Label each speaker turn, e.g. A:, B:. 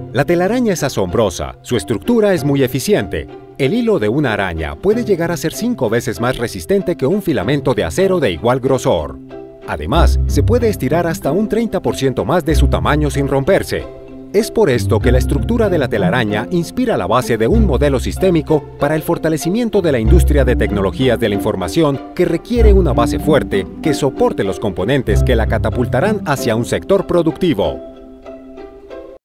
A: La telaraña es asombrosa, su estructura es muy eficiente. El hilo de una araña puede llegar a ser 5 veces más resistente que un filamento de acero de igual grosor. Además, se puede estirar hasta un 30% más de su tamaño sin romperse. Es por esto que la estructura de la telaraña inspira la base de un modelo sistémico para el fortalecimiento de la industria de tecnologías de la información que requiere una base fuerte que soporte los componentes que la catapultarán hacia un sector productivo.